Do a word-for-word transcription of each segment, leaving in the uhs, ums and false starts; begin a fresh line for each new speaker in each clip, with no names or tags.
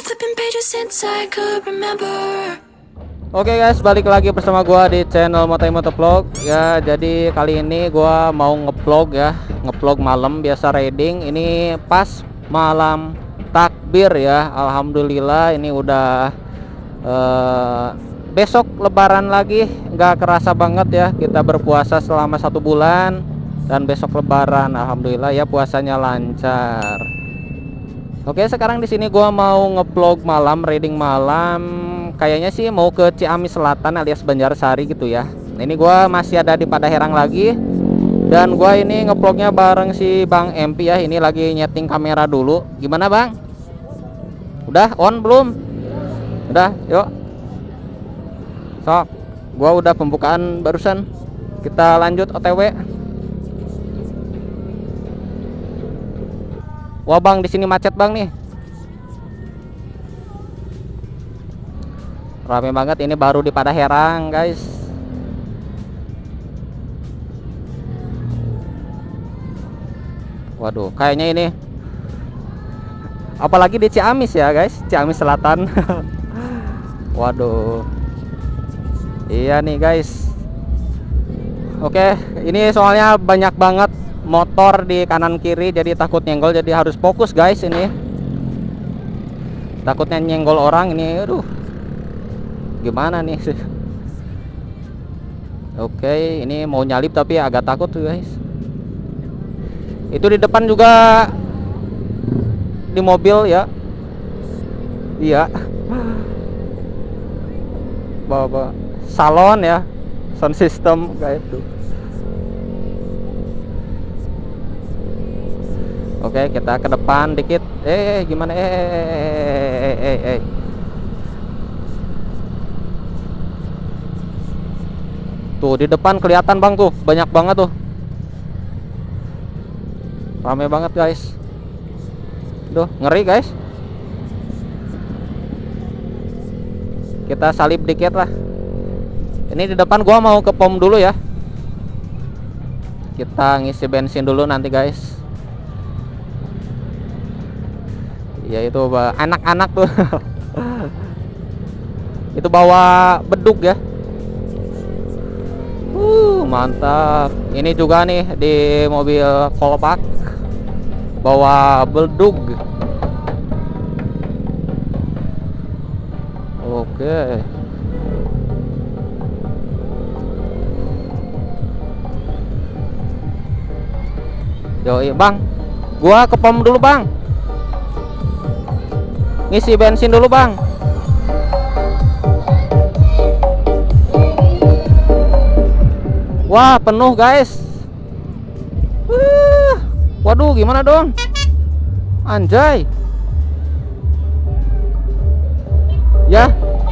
flipping pages since I could remember.
Oke okay guys, balik lagi bersama gua di channel Motai Motovlog ya. Jadi kali ini gua mau ngevlog ya, ngevlog malam biasa raiding. Ini pas malam takbir ya. Alhamdulillah ini udah uh, besok lebaran lagi. Nggak kerasa banget ya, kita berpuasa selama satu bulan dan besok lebaran. Alhamdulillah ya, puasanya lancar. Oke, sekarang di sini gua mau ngevlog malam, raiding malam. Kayaknya sih mau ke Ciamis Selatan alias Banjarsari gitu ya. Ini gua masih ada di Padaherang lagi. Dan gua ini ngevlognya bareng si Bang M P ya. Ini lagi nyeting kamera dulu. Gimana, Bang? Udah on belum? Udah, yuk. Sok. Gua udah pembukaan barusan. Kita lanjut O T W. Wah, Bang, di sini macet, Bang nih. Rame banget, ini baru di Padaherang, guys. Waduh, kayaknya ini apalagi di Ciamis ya, guys. Ciamis Selatan. Waduh. Iya nih, guys. Oke, ini soalnya banyak banget motor di kanan kiri, jadi takut nyenggol, jadi harus fokus, guys. Ini takutnya nyenggol orang ini. Aduh, gimana nih? Oke, ini mau nyalip tapi agak takut tuh, guys. Itu di depan juga di mobil ya. Iya. Bawa salon ya, sound system kayak itu. Oke, kita ke depan dikit. Eh, gimana? Eh, eh, eh, eh. Tuh di depan kelihatan, Bang, tuh banyak banget tuh. Rame banget, guys. Duh, ngeri, guys. Kita salip dikit lah. Ini di depan gua mau ke pom dulu ya. Kita ngisi bensin dulu nanti, guys. Ya itu anak-anak tuh. Itu bawa bedug ya. Uh, mantap. Ini juga nih di mobil kolpak bawa bedug. Oke. Yoi, Bang. Gua ke pom dulu, Bang. Ngisi bensin dulu, Bang. Wah, penuh, guys. uh, Waduh, gimana dong? Anjay. Ya.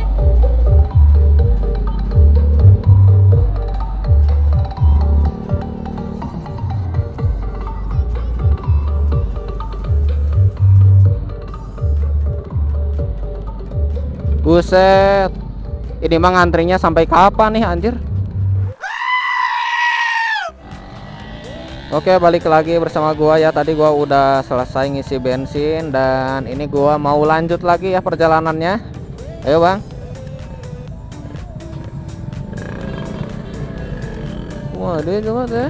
Buset. Ini mah ngantrinya sampai kapan nih, anjir? Oke, balik lagi bersama gua ya. Tadi gua udah selesai ngisi bensin dan ini gua mau lanjut lagi ya perjalanannya. Ayo, Bang. Wah, dia coba deh.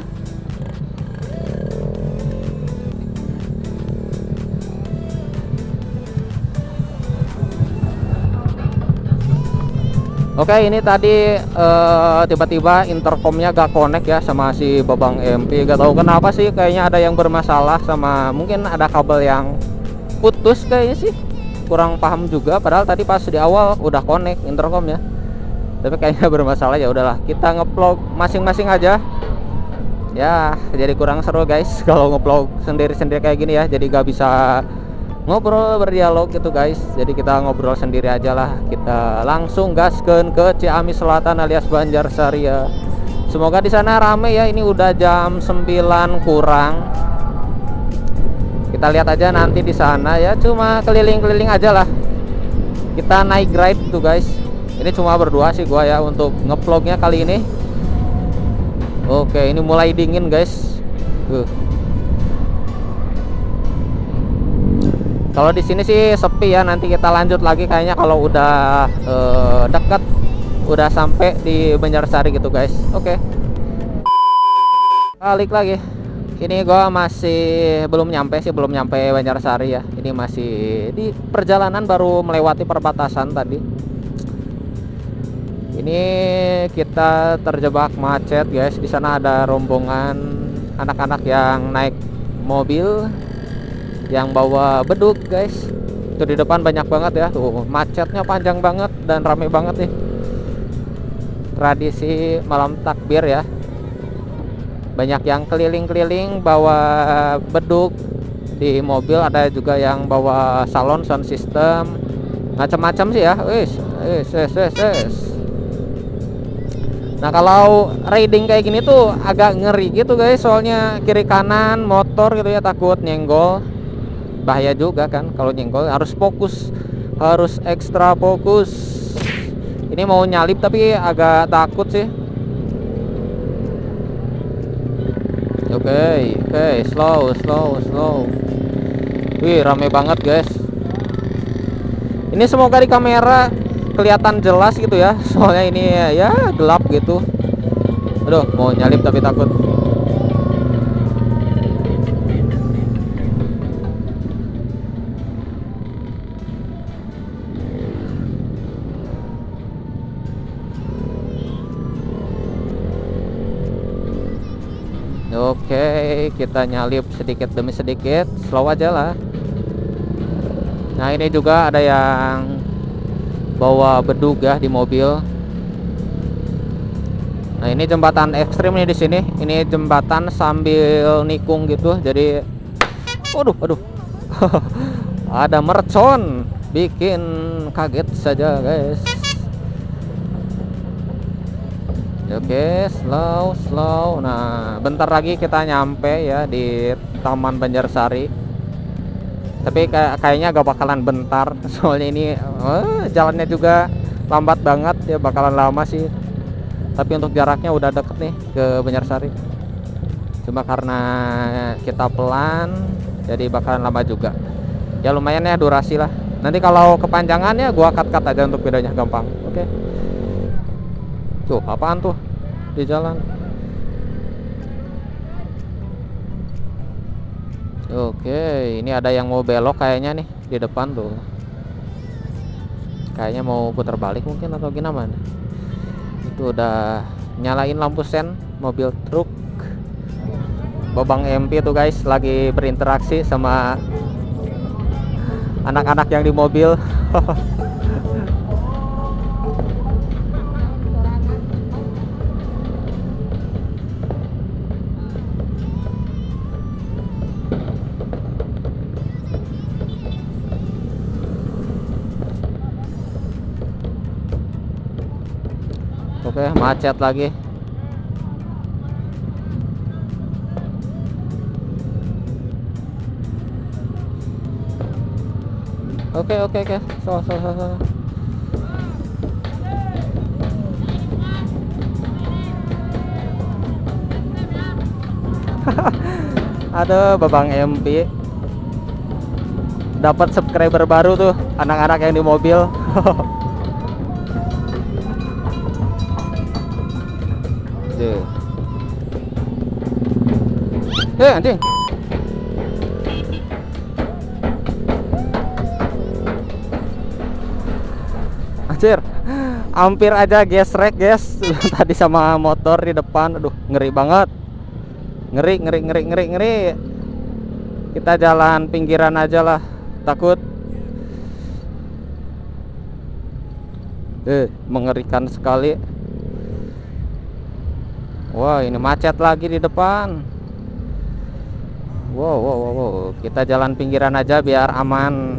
Oke, ini tadi tiba-tiba uh, intercomnya gak connect ya sama si Babang M P. Gak tahu kenapa sih, kayaknya ada yang bermasalah sama, mungkin ada kabel yang putus kayaknya sih. Kurang paham juga. Padahal tadi pas di awal udah connect intercom ya. Tapi kayaknya bermasalah. Ya udahlah, kita ngevlog masing-masing aja. Ya, jadi kurang seru, guys, kalau ngevlog sendiri-sendiri kayak gini ya. Jadi gak bisa ngobrol berdialog gitu, guys. Jadi kita ngobrol sendiri aja lah. Kita langsung gaskeun ke Ciamis Selatan alias Banjarsari ya. Semoga di sana rame ya. Ini udah jam sembilan kurang. Kita lihat aja nanti di sana ya. Cuma keliling-keliling aja lah. Kita naik ride tuh, guys. Ini cuma berdua sih gua ya untuk ngevlognya kali ini. Oke, ini mulai dingin, guys. Uh. Kalau di sini sih sepi ya. Nanti kita lanjut lagi kayaknya kalau udah uh, dekat, udah sampai di Banjarsari gitu guys. Oke. Okay. Balik lagi. Ini gua masih belum nyampe sih, belum nyampe Banjarsari ya. Ini masih di perjalanan, baru melewati perbatasan tadi. Ini kita terjebak macet guys. Di sana ada rombongan anak-anak yang naik mobil yang bawa beduk guys. Itu di depan banyak banget ya. Tuh macetnya panjang banget dan rame banget nih. Tradisi malam takbir ya. Banyak yang keliling-keliling bawa beduk di mobil. Ada juga yang bawa salon sound system, macam-macam sih ya. Wis, wis, wis, wis, wis. Nah kalau riding kayak gini tuh agak ngeri gitu guys, soalnya kiri kanan motor gitu ya, takut nyenggol. Bahaya juga kan kalau nyenggol, harus fokus, harus ekstra fokus. Ini mau nyalip tapi agak takut sih. Oke, okay, oke, okay. slow, slow, slow. Wih, rame banget guys. Ini semoga di kamera kelihatan jelas gitu ya, soalnya ini ya gelap gitu. Aduh, mau nyalip tapi takut. Oke, kita nyalip sedikit demi sedikit, slow aja lah. Nah ini juga ada yang bawa bedug ya di mobil. Nah ini jembatan ekstrim nih di sini. Ini jembatan sambil nikung gitu. Jadi, waduh, waduh, ada mercon, bikin kaget saja guys. Oke, slow, slow. Nah, bentar lagi kita nyampe ya di Taman Banjarsari. Tapi kayak kayaknya gak bakalan bentar, soalnya ini uh, jalannya juga lambat banget ya, bakalan lama sih. Tapi untuk jaraknya udah deket nih ke Banjarsari. Cuma karena kita pelan, jadi bakalan lama juga. Ya lumayan ya durasi lah. Nanti kalau kepanjangannya gua cut-cut aja untuk videonya gampang. Oke. Tuh, apaan tuh di jalan? Oke, ini ada yang mau belok kayaknya nih di depan tuh. Kayaknya mau putar balik mungkin atau gimana. Itu udah nyalain lampu sen mobil truk. Bobang M P tuh guys lagi berinteraksi sama anak-anak yang di mobil. Oke, macet lagi. Oke, oke, oke. So, so, so, so. Aduh, Babang M P dapat subscriber baru tuh, anak-anak yang di mobil. Eh anjing. Anjir, hampir aja gesrek guys. Tadi sama motor di depan. Aduh, ngeri banget. Ngeri, ngeri, ngeri, ngeri, ngeri. Kita jalan pinggiran aja lah, takut. Eh, mengerikan sekali. Wah, ini macet lagi di depan. Wow, wow, wow, wow. Kita jalan pinggiran aja biar aman.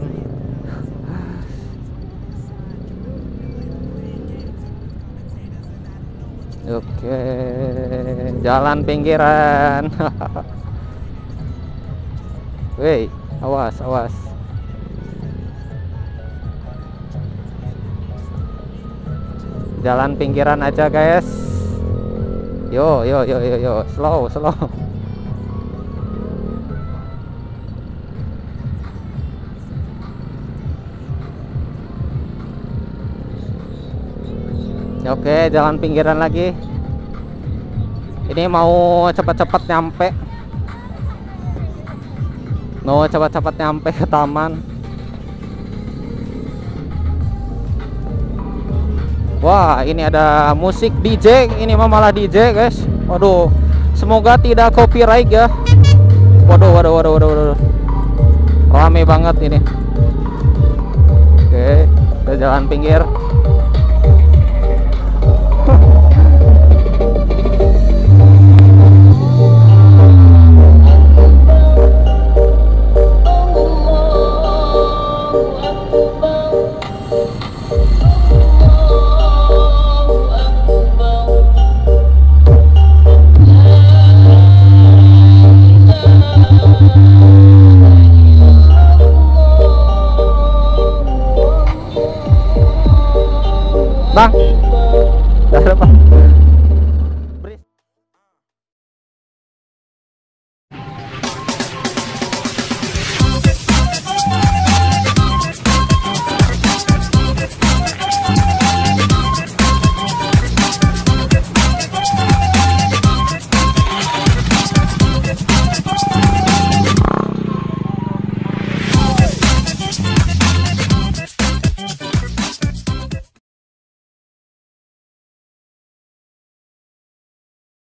Oke, jalan pinggiran. Woi, awas, awas. Jalan pinggiran aja guys. Yo, yo, yo, yo, yo, slow, slow. Oke, jalan pinggiran lagi. Ini mau cepat-cepat nyampe. Mau cepat-cepat nyampe ke taman. Wah, ini ada musik D J. Ini mah malah D J, guys. Waduh, semoga tidak copyright ya. Waduh, waduh, waduh, waduh, waduh. Rame banget ini. Oke, kita jalan pinggir. Bang,